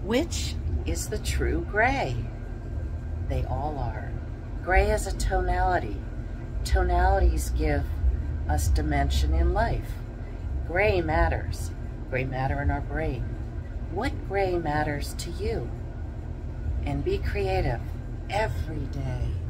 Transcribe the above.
Which is the true gray? They all are. Gray is a tonality. Tonalities give us dimension in life. Gray matters. Gray matter in our brain. What gray matters to you? And be creative every day.